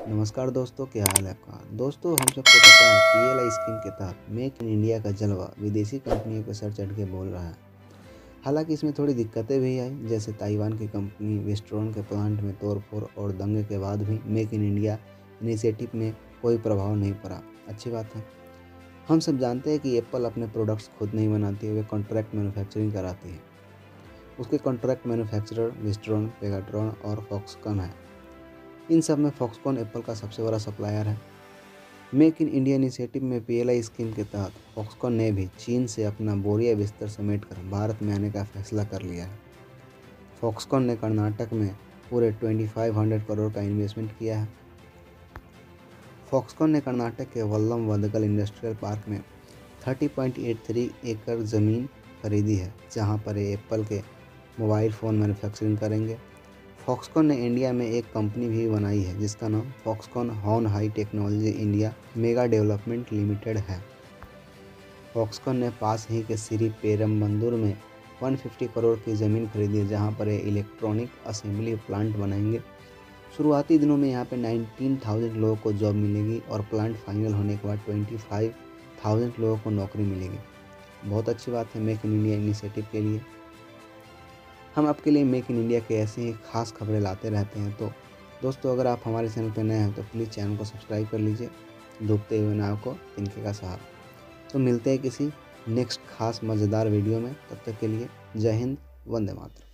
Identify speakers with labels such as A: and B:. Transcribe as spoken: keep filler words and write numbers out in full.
A: नमस्कार दोस्तों, क्या हाल है आपका। दोस्तों, हम सबको पता है पीएलआई स्कीम के तहत मेक इन इंडिया का जलवा विदेशी कंपनियों पर सर चढ़ के बोल रहा है। हालांकि इसमें थोड़ी दिक्कतें भी आई, जैसे ताइवान की कंपनी वेस्ट्रॉन के प्लांट में तोड़फोड़ और दंगे के बाद भी मेक इन इंडिया इनिशिएटिव में कोई प्रभाव नहीं पड़ा। अच्छी बात है। हम सब जानते हैं कि एप्पल अपने प्रोडक्ट्स खुद नहीं बनाती है, वे कॉन्ट्रैक्ट मैन्युफैक्चरिंग कराती है। उसके कॉन्ट्रैक्ट मैन्युफैक्चरर वेस्ट्रॉन, पेगाट्रॉन और फॉक्सकॉन है। इन सब में फॉक्सकॉन एप्पल का सबसे बड़ा सप्लायर है। मेक इन इंडिया इनिशिएटिव में पीएलआई स्कीम के तहत फॉक्सकॉन ने भी चीन से अपना बोरिया बिस्तर समेटकर भारत में आने का फैसला कर लिया है। फॉक्सकॉन ने कर्नाटक में पूरे पच्चीस सौ करोड़ का इन्वेस्टमेंट किया है। फॉक्सकॉन ने कर्नाटक के वल्लम वदगल इंडस्ट्रियल पार्क में तीस पॉइंट आठ तीन एकड़ ज़मीन खरीदी है, जहां पर ये एप्पल के मोबाइल फ़ोन मैन्युफैक्चरिंग करेंगे। फॉक्सकॉन ने इंडिया में एक कंपनी भी बनाई है जिसका नाम Foxconn Hon Hai technology India mega development limited है। फॉक्सकॉन ने पास ही के श्री पेरम्बदूर में एक सौ पचास करोड़ की ज़मीन खरीदी है, जहां पर ये इलेक्ट्रॉनिक असेंबली प्लांट बनाएंगे। शुरुआती दिनों में यहां पे उन्नीस हज़ार लोगों को जॉब मिलेगी और प्लांट फाइनल होने के बाद पच्चीस हज़ार लोगों को नौकरी मिलेगी। बहुत अच्छी बात है मेक इन इंडिया इनिशिएटिव के लिए। हम आपके लिए मेक इन इंडिया के ऐसे ही खास खबरें लाते रहते हैं। तो दोस्तों, अगर आप हमारे चैनल पर नए हैं तो प्लीज़ चैनल को सब्सक्राइब कर लीजिए। डूबते हुए नाव को तिनके का सहारा। तो मिलते हैं किसी नेक्स्ट खास मज़ेदार वीडियो में। तब तक के लिए जय हिंद, वंदे मातरम।